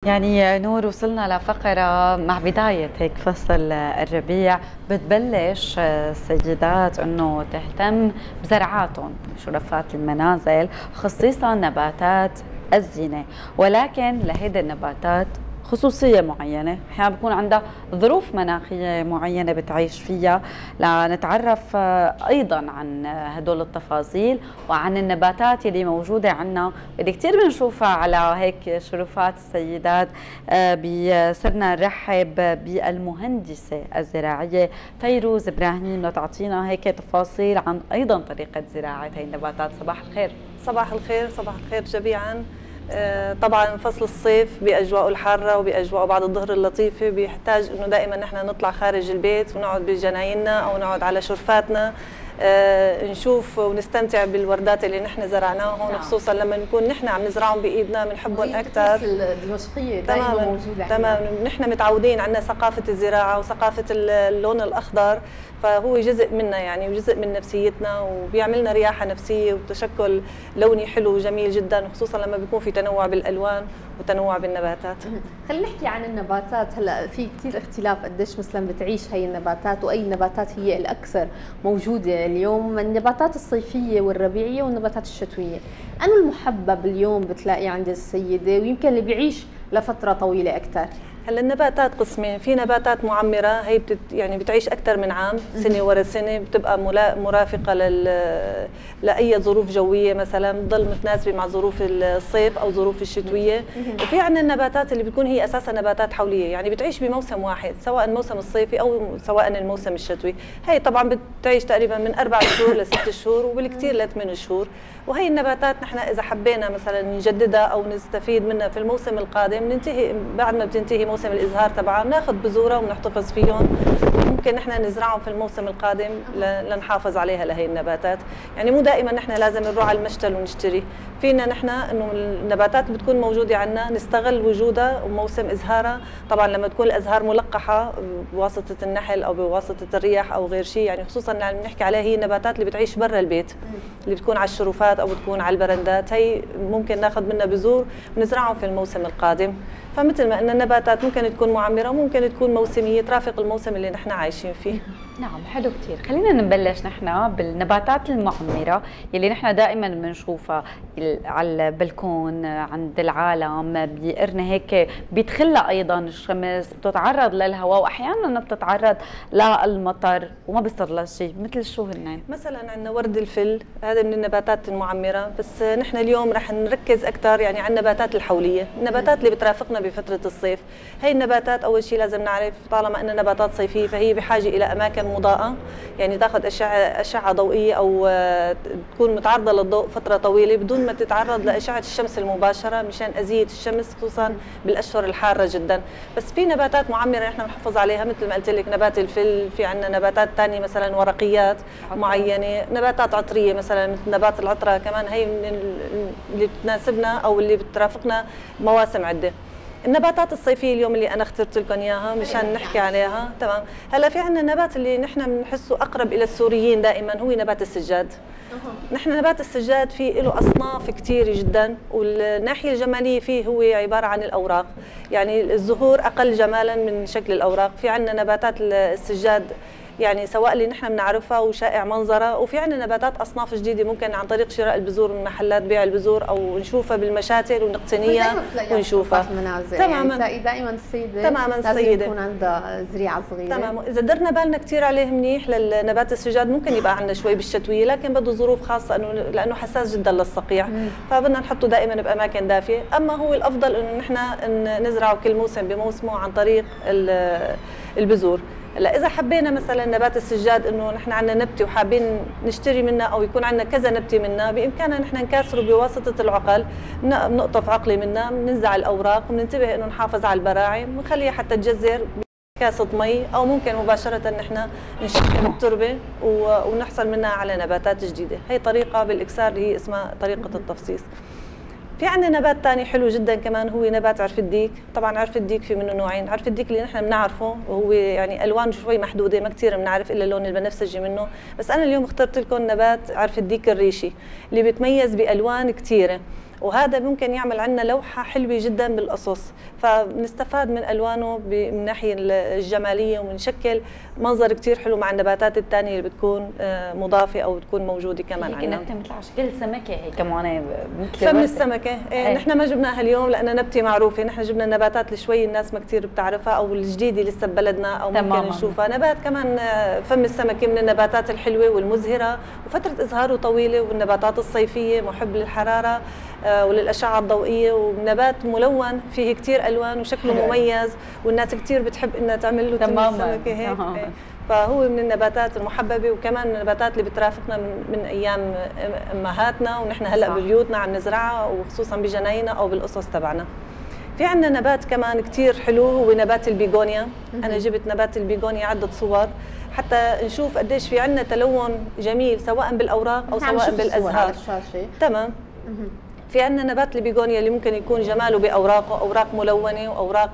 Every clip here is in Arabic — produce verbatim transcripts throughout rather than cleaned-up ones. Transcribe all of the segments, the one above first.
يعني نور، وصلنا لفقرة مع بداية هيك فصل الربيع بتبلش السيدات انه تهتم بزرعاتهم، شرفات المنازل، خصيصا نباتات الزينة. ولكن لهيدي النباتات خصوصية معينة، أحيانا بكون عندها ظروف مناخية معينة بتعيش فيها. لنتعرف أيضا عن هدول التفاصيل وعن النباتات اللي موجودة عنا اللي كتير بنشوفها على هيك شرفات السيدات. بصرنا نرحب بالمهندسة الزراعية فيروز إبراهيم لتعطينا هيك تفاصيل عن أيضا طريقة زراعة هي النباتات. صباح الخير. صباح الخير. صباح الخير جميعا. طبعا فصل الصيف باجواءه الحاره وباجواءه بعد الظهر اللطيفه بيحتاج انه دائما نحن نطلع خارج البيت ونقعد بجنايننا او نقعد على شرفاتنا، نشوف ونستمتع بالوردات اللي نحن زرعناهم. نعم. خصوصا لما نكون نحن عم نزرعهم بايدنا بنحبهم اكثر. الدمشقيه دائما موجوده. تمام. نحن متعودين، عندنا ثقافه الزراعه وثقافه اللون الاخضر، فهو جزء منا يعني وجزء من نفسيتنا، وبيعملنا رياحه نفسيه وتشكل لوني حلو وجميل جدا، وخصوصا لما بيكون في تنوع بالالوان وتنوع بالنباتات. خلينا نحكي عن النباتات. هلا في كثير اختلاف قديش مثلا بتعيش هي النباتات واي نباتات هي الاكثر موجوده اليوم، النباتات الصيفيه والربيعيه والنباتات الشتويه. انو المحبب اليوم بتلاقي عند السيده ويمكن اللي بيعيش لفتره طويله اكثر؟ هلا النباتات قسمين، في نباتات معمره هي بتت يعني بتعيش اكثر من عام، سنه ورا سنه، بتبقى مرافقه لل لاي ظروف جويه مثلا، بتضل متناسبه مع ظروف الصيف او ظروف الشتويه. وفي عندنا النباتات اللي بتكون هي اساسا نباتات حوليه، يعني بتعيش بموسم واحد، سواء الموسم الصيفي او سواء الموسم الشتوي. هي طبعا بتعيش تقريبا من اربع شهور لست شهور وبالكثير لثمان شهور. وهي النباتات نحن اذا حبينا مثلا نجددها او نستفيد منها في الموسم القادم، ننتهي بعد ما بتنتهي موسم الازهار تبعها بناخذ بذورها ونحتفظ فيهم، ممكن نحن نزرعهم في الموسم القادم لنحافظ عليها لهي النباتات. يعني مو دائما نحن لازم نروح على المشتل ونشتري، فينا نحن انه النباتات بتكون موجوده عندنا نستغل وجودها وموسم ازهارها. طبعا لما تكون الازهار ملقحه بواسطه النحل او بواسطه الرياح او غير شيء، يعني خصوصا اللي عم نحكي عليها هي النباتات اللي بتعيش برا البيت، اللي بتكون على الشرفات او بتكون على البرندات، هي ممكن ناخذ منها بذور ونزرعهم في الموسم القادم. فمثل ما ان النباتات ممكن تكون معمره وممكن تكون موسميه ترافق الموسم اللي نحن عايشين فيه. نعم، حلو كثير. خلينا نبلش نحن بالنباتات المعمره يلي نحن دائما بنشوفها على البلكون عند العالم، بيقرنا هيك بيدخلها ايضا الشمس، بتتعرض للهواء واحيانا بتتعرض للمطر وما بيصير لها شيء. مثل شو هن؟ مثلا عندنا ورد الفل، هذا من النباتات المعمره، بس نحن اليوم رح نركز اكثر يعني على النباتات الحوليه، النباتات اللي بترافقنا بفرة الصيف. هي النباتات أول شيء لازم نعرف طالما أن نباتات صيفية فهي بحاجة إلى أماكن مضاءة، يعني تاخذ أشعة أشعة ضوئية أو تكون متعرضة للضوء فترة طويلة بدون ما تتعرض لأشعة الشمس المباشرة مشان أذية الشمس، خصوصا بالأشهر الحارة جدا. بس في نباتات معمرة نحن بنحافظ عليها، مثل ما قلت لك نبات الفل، في عندنا نباتات ثانية مثلا ورقيات معينة، نباتات عطرية مثلا مثل نبات العطرة، كمان هي من اللي بتناسبنا أو اللي بترافقنا مواسم عدة. النباتات الصيفيه اليوم اللي انا اخترت لكم اياها مشان نحكي عليها، تمام. هلا في عندنا نبات اللي نحن بنحسه اقرب الى السوريين دائما، هو نبات السجاد. نحن نبات السجاد في له اصناف كثيره جدا، والناحيه الجماليه فيه هو عباره عن الاوراق، يعني الزهور اقل جمالا من شكل الاوراق. في عندنا نباتات السجاد يعني سواء اللي نحن بنعرفها وشائع منظرها، وفي عندنا نباتات اصناف جديده ممكن عن طريق شراء البذور من محلات بيع البذور او نشوفها بالمشاتل ونقتنيها ونشوفها. تماما، تلاقي دائما السيده تماما السيده يكون عندها زريعه صغيره. تمام. اذا درنا بالنا كثير عليه منيح للنبات السجاد ممكن يبقى عندنا شوي بالشتويه، لكن بده ظروف خاصه انه لانه حساس جدا للصقيع، فبدنا نحطه دائما باماكن دافيه. اما هو الافضل انه نحن نزرعه كل موسم بموسمه عن طريق البذور. هلا اذا حبينا مثلا نبات السجاد انه نحن عندنا نبته وحابين نشتري منها او يكون عندنا كذا نبته منها، بامكاننا نحن نكاثره بواسطه العقل، بنقطف عقله منها، بننزع الاوراق وبننتبه انه نحافظ على البراعم، بنخليها حتى تجزر بكاسه مي، او ممكن مباشره نحن نشكل التربه ونحصل منها على نباتات جديده. هي طريقه بالاكسار اللي هي اسمها طريقه التفصيص. في عندنا نبات ثاني حلو جدا كمان، هو نبات عرف الديك. طبعا عرف الديك في منه نوعين، عرف الديك اللي نحن بنعرفه وهو يعني الوانه شوي محدوده، ما كثير بنعرف الا اللون البنفسجي منه، بس انا اليوم اخترت لكم نبات عرف الديك الريشي اللي بيتميز بالوان كثيره، وهذا ممكن يعمل عنا لوحه حلوه جدا بالقصص، فبنستفاد من الوانه من الناحيه الجماليه، وبنشكل منظر كثير حلو مع النباتات الثانيه اللي بتكون مضافه او بتكون موجوده كمان عندنا. نبته مثل على شكل سمكه هي كمان مثل فم السمكه. إيه نحن ما جبناها اليوم لانها نبته معروفه، نحن جبنا النباتات اللي شوي الناس ما كثير بتعرفها او الجديده لسه ببلدنا او ممكن تماما. نشوفها. نبات كمان فم السمكه من النباتات الحلوه والمزهره، وفتره ازهاره طويله، والنباتات الصيفيه محب للحراره وللاشعه الضوئيه، ونبات ملون فيه كثير الوان وشكله حلو. مميز، والناس كثير بتحب انها تعمل له تم السمكه هيك. تماما. فهو من النباتات المحببه، وكمان من النباتات اللي بترافقنا من, من ايام امهاتنا، ونحن هلا ببيوتنا عم نزرعها، وخصوصا بجناينا او بالقصص تبعنا. في عندنا نبات كمان كثير حلو هو نبات البيغونيا. انا جبت نبات البيغونيا عده صور حتى نشوف قديش في عندنا تلون جميل سواء بالاوراق او سواء بالازهار. تمام. في عندنا نبات البيغونيا اللي ممكن يكون جماله باوراقه، اوراق ملونه واوراق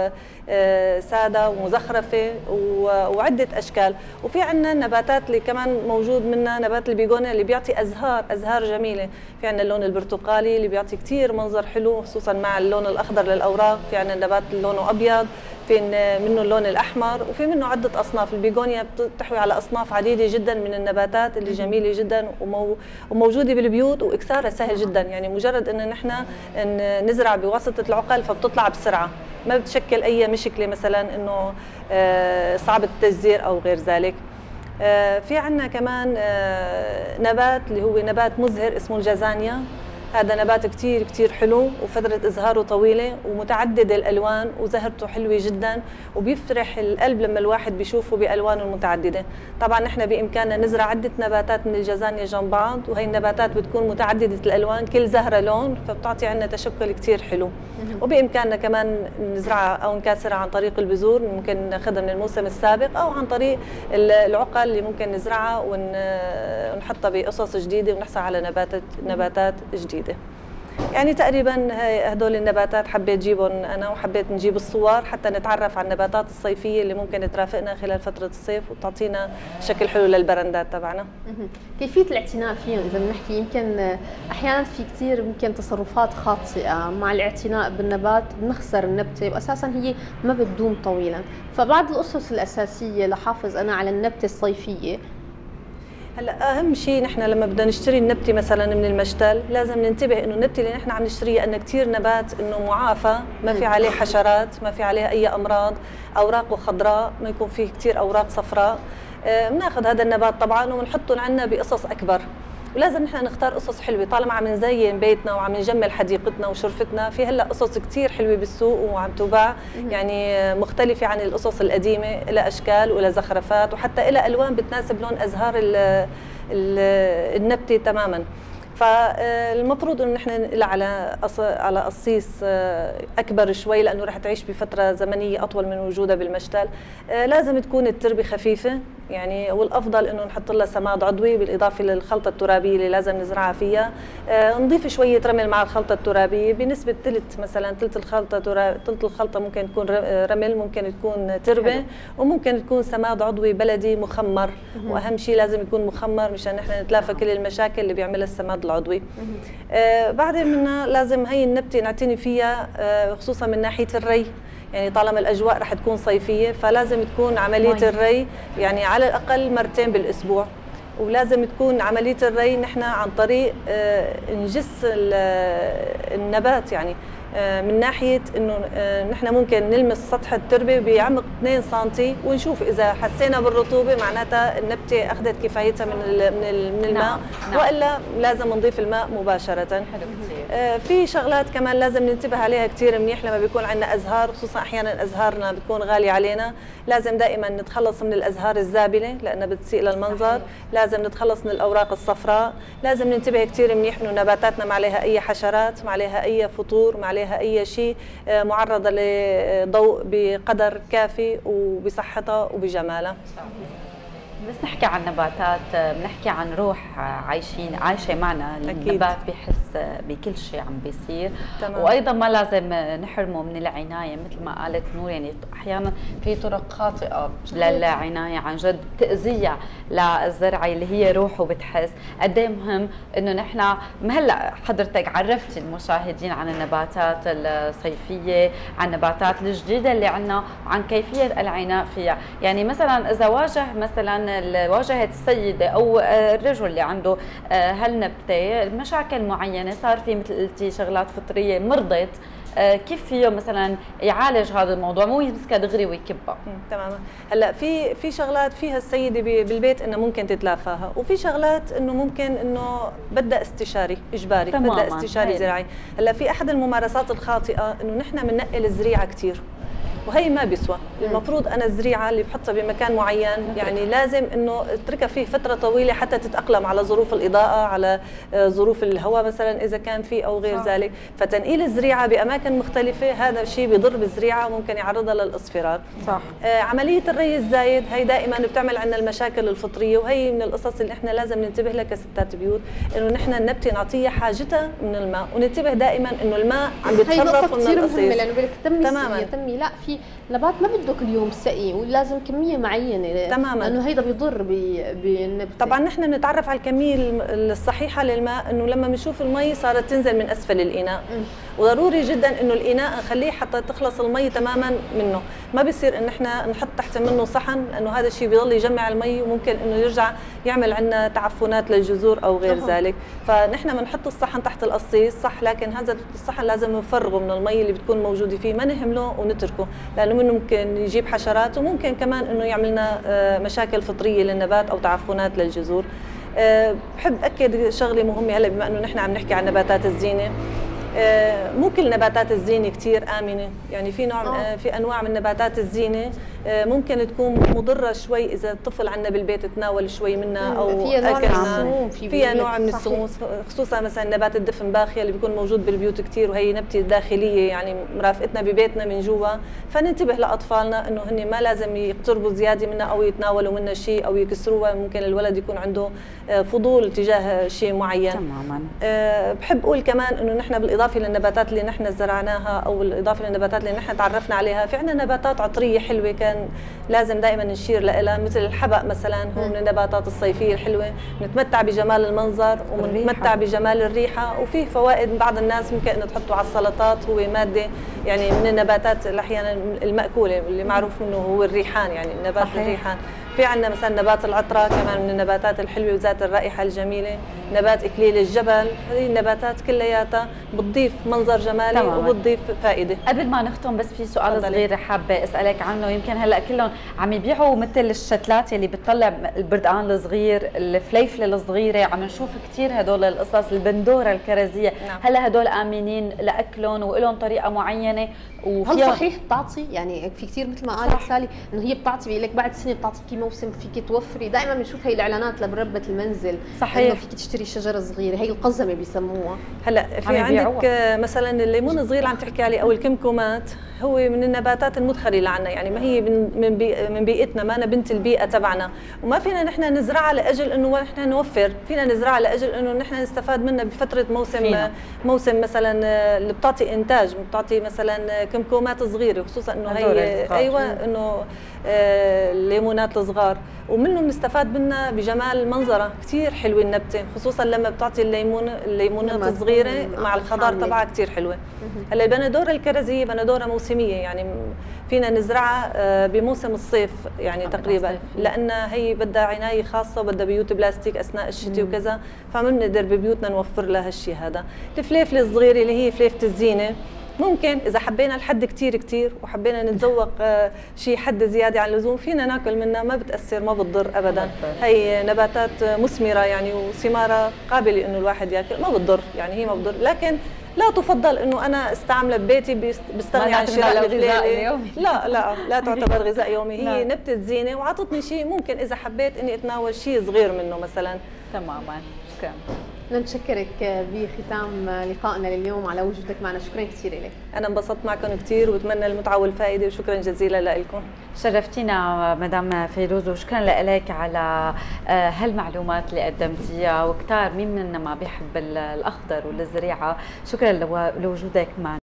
ساده ومزخرفه وعده اشكال. وفي عندنا نباتات اللي كمان موجود منها نبات البيغونيا اللي بيعطي ازهار ازهار جميله. في عندنا اللون البرتقالي اللي بيعطي كثير منظر حلو خصوصا مع اللون الاخضر للاوراق. في عندنا نبات لونه ابيض، في منه اللون الاحمر، وفي منه عده اصناف. البيغونيا بتحوي على اصناف عديده جدا من النباتات اللي جميله جدا وموجوده بالبيوت، واكثارها سهل جدا. يعني مجرد ان نحن نزرع بواسطه العقل فبتطلع بسرعه، ما بتشكل اي مشكله مثلا انه صعب التجزير او غير ذلك. في عندنا كمان نبات اللي هو نبات مزهر اسمه الجازانيا. هذا نبات كتير كتير حلو، وفترة إزهاره طويلة ومتعدد الألوان، وزهرته حلوة جدا، وبيفرح القلب لما الواحد بيشوفه بألوانه المتعددة. طبعا نحن بإمكاننا نزرع عدة نباتات من الجازانيا جنب بعض، وهي النباتات بتكون متعددة الألوان، كل زهرة لون، فبتعطي عنا تشكل كتير حلو. وبإمكاننا كمان نزرعها أو نكاثرها عن طريق البذور، ممكن ناخذها من الموسم السابق، أو عن طريق العقل اللي ممكن نزرعها ونحطها بقصص جديدة ونحصل على نباتات نباتات جديدة. يعني تقريبا هدول النباتات حبيت جيبهم انا، وحبيت نجيب الصور حتى نتعرف على النباتات الصيفيه اللي ممكن ترافقنا خلال فتره الصيف وتعطينا شكل حلو للبرندات تبعنا. كيفيه الاعتناء فيهم اذا بنحكي، يمكن احيانا في كثير يمكن تصرفات خاطئه مع الاعتناء بالنبات بنخسر النبته، واساسا هي ما بتدوم طويلا، فبعض الاسس الاساسيه لحافظ انا على النبته الصيفيه. هلا اهم شيء نحن لما بدنا نشتري النبته مثلا من المشتل لازم ننتبه انه النبته اللي نحن عم نشتريها انه كثير نبات انه معافى، ما في عليه حشرات، ما في عليه اي امراض، اوراقه خضراء، ما يكون فيه كثير اوراق صفراء. بناخذ هذا النبات طبعا وبنحطهم عندنا بقصص اكبر، ولازم نحن نختار قصص حلوه طالما عم نزين بيتنا وعم نجمل حديقتنا وشرفتنا. في هلا قصص كثير حلوه بالسوق وعم تباع، يعني مختلفه عن القصص القديمه، لها اشكال ولا زخرفات، وحتى لها الوان بتناسب لون ازهار النبته تماما. فالمفروض انه نحن نقلع على على قصيص اكبر شوي لانه رح تعيش بفتره زمنيه اطول من وجودها بالمشتل. لازم تكون التربه خفيفه يعني، والافضل انه نحط لها سماد عضوي بالاضافه للخلطه الترابيه اللي لازم نزرعها فيها. نضيف شويه رمل مع الخلطه الترابيه بنسبه ثلث، مثلا ثلث الخلطه ثلث الخلطه ممكن تكون رمل، ممكن تكون تربه، وممكن تكون سماد عضوي بلدي مخمر. واهم شيء لازم يكون مخمر مشان نحن نتلافى كل المشاكل اللي بيعملها السماد العضوي. آه بعدين منا لازم هي النبته نعتني فيها آه خصوصا من ناحيه الري، يعني طالما الاجواء رح تكون صيفيه فلازم تكون عمليه مي. الري يعني على الاقل مرتين بالاسبوع، ولازم تكون عمليه الري نحن عن طريق آه نجس النبات، يعني من ناحيه انه نحن ممكن نلمس سطح التربه بعمق اثنين سم ونشوف اذا حسينا بالرطوبه معناتها النبته اخذت كفايتها من من الماء. نعم. نعم. والا لازم نضيف الماء مباشره. حلو كثير. في شغلات كمان لازم ننتبه عليها كثير منيح لما بيكون عندنا ازهار، خصوصا احيانا ازهارنا بتكون غاليه علينا. لازم دائما نتخلص من الازهار الزابله لانها بتسيء للمنظر. لازم نتخلص من الاوراق الصفراء. لازم ننتبه كثير منيح انه نباتاتنا ما عليها اي حشرات، ما عليها اي فطور، ما عليها اي شيء، معرضه لضوء بقدر كافي وبصحتها وبجمالها. بس نحكي عن نباتات بنحكي عن روح عايشين عايشه معنا. النبات بحس بكل شيء عم بيصير. تمام. وايضا ما لازم نحرمه من العنايه مثل ما قالت نور، يعني احيانا في طرق خاطئه للعنايه عن جد تاذيه للزرعه اللي هي روح وبتحس. قد ايه مهم انه نحن هلا حضرتك عرفتي المشاهدين عن النباتات الصيفيه، عن النباتات الجديده اللي عندنا، وعن كيفيه العنايه فيها. يعني مثلا اذا واجه مثلا واجهت السيده او الرجل اللي عنده هالنبته مشاكل معينه، صار في مثل قلتي شغلات فطريه، مرضت، كيف فيه مثلا يعالج هذا الموضوع، مو يمسكها دغري ويكبها؟ تماما. هلا في في شغلات فيها السيده بالبيت انه ممكن تتلافاها، وفي شغلات انه ممكن انه بدها استشاري اجباري، بدها استشاري زراعي. هلا في احد الممارسات الخاطئه انه نحن بننقل الزريعه كثير، وهي ما بيسوى. المفروض انا الزريعه اللي بحطها بمكان معين يعني لازم انه اتركها فيه فتره طويله حتى تتاقلم على ظروف الاضاءه، على ظروف الهواء مثلا اذا كان في او غير صح. ذلك. فتنقيل الزريعه باماكن مختلفه هذا الشيء بيضر بالزريعه وممكن يعرضها للاصفرار. صح. آه عمليه الري الزايد هي دائما بتعمل عندنا المشاكل الفطريه، وهي من القصص اللي احنا لازم ننتبه لها كستات بيوت، انه نحن النبته نعطيها حاجتها من الماء، وننتبه دائما انه الماء عم بيتصرف من القصيص. تماما. تمي لا في نبات ما بده كل يوم سقي، ولازم كميه معينه تماما، لانه هيدا بيضر بالنبته. طبعا نحن بنتعرف على الكميه الصحيحه للماء انه لما بنشوف المي صارت تنزل من اسفل الاناء، م. وضروري جدا انه الاناء نخليه حتى تخلص المي تماما منه، ما بيصير ان احنا نحط تحت منه صحن لانه هذا الشيء بيضل يجمع المي وممكن انه يرجع يعمل عندنا تعفنات للجذور او غير أه. ذلك. فنحن بنحط الصحن تحت القصيص صح، لكن هذا الصحن لازم نفرغه من المي اللي بتكون موجوده فيه، ما نهمله ونتركه لانه منه ممكن يجيب حشرات، وممكن كمان انه يعمل لنا مشاكل فطريه للنبات او تعفنات للجذور. بحب اكد شغله مهمه هلا بما انه نحن عم نحكي عن نباتات الزينه، مو كل نباتات الزينه كثير امنه، يعني في نوع أوه. في انواع من نباتات الزينه ممكن تكون مضره شوي اذا الطفل عندنا بالبيت تناول شوي منها او فيها نوع من السموم، فيها نوع من السموم، خصوصا مثلا نبات الدفن باخيه اللي بيكون موجود بالبيوت كثير، وهي نبته داخليه يعني مرافقتنا ببيتنا من جوا، فننتبه لاطفالنا انه هن ما لازم يقتربوا زياده منها او يتناولوا منها شيء او يكسروها، ممكن الولد يكون عنده فضول تجاه شيء معين. تماما. بحب اقول كمان انه نحن بالاضافه للنباتات اللي نحن زرعناها او بالاضافه للنباتات اللي نحن تعرفنا عليها، في عندنا نباتات عطريه حلوه كان لازم دائما نشير لها، مثل الحبق مثلا هو من النباتات الصيفيه الحلوه، بنتمتع بجمال المنظر وبنتمتع بجمال الريحه، وفيه فوائد بعض الناس ممكن انه تحطه على السلطات، هو ماده يعني من النباتات احيانا الماكوله اللي معروف منه هو الريحان، يعني نبات صحيح. الريحان. في عندنا مثلا نبات العطره كمان من النباتات الحلوه وذات الرائحه الجميله، نبات اكليل الجبل، هذه النباتات كلياتها بتضيف منظر جمالي تماما. وبتضيف فائده. قبل ما نختم بس في سؤال صغير حابه اسالك عنه، يمكن هلا كلهم عم يبيعوا مثل الشتلات اللي بتطلع البردقان الصغير، الفليفله الصغيره، عم نشوف كثير هدول القصص، البندوره الكرزيه، نعم. هلا هدول امنين لاكلهم ولهم طريقه معينه؟ هل صحيح بتعطي؟ يعني في كثير مثل ما قالت سالي انه هي بتعطي، بيقول لك بعد سنه بتعطيكي موسم فيك توفري، دائما بنشوف هي الاعلانات لمربة المنزل صحيح انه فيك تشتري شجره صغيره، هي القزمه بيسموها. هلا في عندك مثلا الليمون الصغير اللي عم تحكي عليه او الكمكمات، هو من النباتات المدخله لعنا، يعني ما هي من بي من بيئتنا، ما أنا بنت البيئه تبعنا، وما فينا نحن نزرعها لاجل انه نحن نوفر، فينا نزرعها لاجل انه نحن نستفاد منها بفتره موسم فينا. موسم مثلا اللي بتعطي انتاج، بتعطي مثلا كمكمات صغيره، خصوصا انه هي ايوه انه الليمونات الصغار، ومنه بنستفاد منها بجمال منظرها كثير حلوه النبته، خصوصا لما بتعطي الليمون الليمونات الصغيره مع الخضار تبعها كثير حلوه. هلا البندوره الكرزيه بندوره موسميه، يعني فينا نزرعها بموسم الصيف يعني تقريبا، لانها هي بدها عنايه خاصه وبدها بيوت بلاستيك اثناء الشتاء وكذا، فما بنقدر ببيوتنا نوفر لها هالشيء هذا. الفليفله الصغيره اللي هي فليفه الزينه، ممكن اذا حبينا الحد كثير كثير وحبينا نتذوق شيء حد زياده عن اللزوم فينا ناكل منها، ما بتاثر ما بتضر ابدا. هي نباتات مثمره يعني وثمارها قابله انه الواحد ياكل، ما بتضر يعني هي ما بتضر، لكن لا تفضل انه انا استعملها ببيتي بستغني عن شراء الغذاء اليومي. لا لا لا تعتبر غذاء يومي، هي نبته زينه وعطتني شيء، ممكن اذا حبيت اني اتناول شيء صغير منه مثلا. تماما. شكرا. بدنا نشكرك بختام لقائنا لليوم على وجودك معنا، شكرا كثير لك. انا انبسطت معكم كثير وبتمنى المتعه والفائده، وشكرا جزيلا لكم. شرفتينا مدام فيروز، وشكرا لك على هالمعلومات اللي قدمتيها، وكتار مين منا ما بيحب الاخضر والزريعه. شكرا لوجودك معنا.